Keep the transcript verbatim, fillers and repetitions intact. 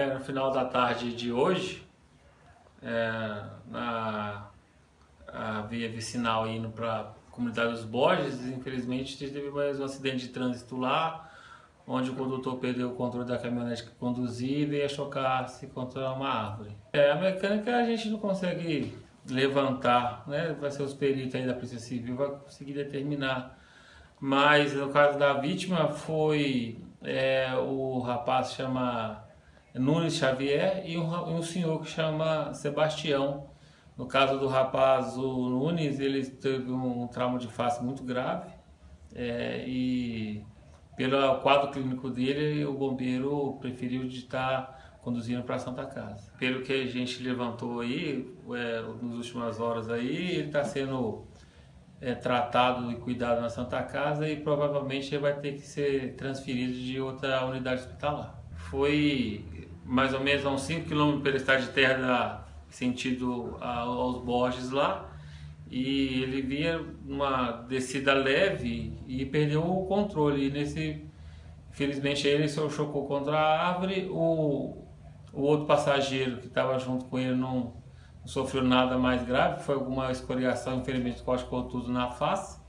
No final da tarde de hoje, é, na a via vicinal indo para a comunidade dos Borges, infelizmente teve mais um acidente de trânsito lá, onde o condutor perdeu o controle da caminhonete que conduzia e veio a chocar-se contra uma árvore. É, a mecânica a gente não consegue levantar, né? Vai ser os peritos aí da Polícia Civil, vai conseguir determinar. Mas no caso da vítima foi é, o rapaz chama Nunes Xavier e um, um senhor que chama Sebastião. No caso do rapaz, o Nunes, ele teve um trauma de face muito grave é, e pelo quadro clínico dele, o bombeiro preferiu de estar conduzindo para a Santa Casa. Pelo que a gente levantou aí, é, nas últimas horas aí, ele está sendo é, tratado e cuidado na Santa Casa e provavelmente ele vai ter que ser transferido de outra unidade hospitalar. Foi mais ou menos a uns cinco quilômetros pela estrada de terra da, sentido aos Borges lá, e ele vinha uma descida leve e perdeu o controle. E nesse, infelizmente, ele se chocou contra a árvore. O, o outro passageiro que estava junto com ele não, não sofreu nada mais grave, foi alguma escoriação, infelizmente, corte contuso na face.